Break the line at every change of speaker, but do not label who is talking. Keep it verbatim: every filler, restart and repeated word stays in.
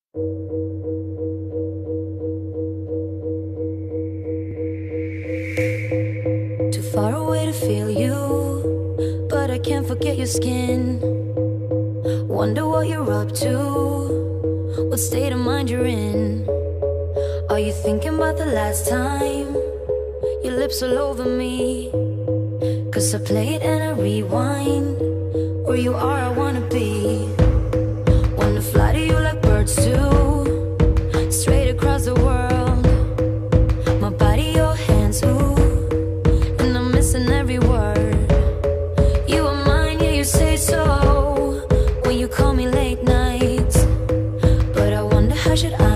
Too far away to feel you, but I can't forget your skin. Wonder what you're up to, what state of mind you're in. Are you thinking about the last time your lips all over me? Cause I play it and I rewind. Where you are, I wanna be. Wanna fly to you like birds do, straight across the world. My body, your hands, ooh, and I'm missing every word. You are mine, yeah, you say so when you call me late nights. But I wonder, how should I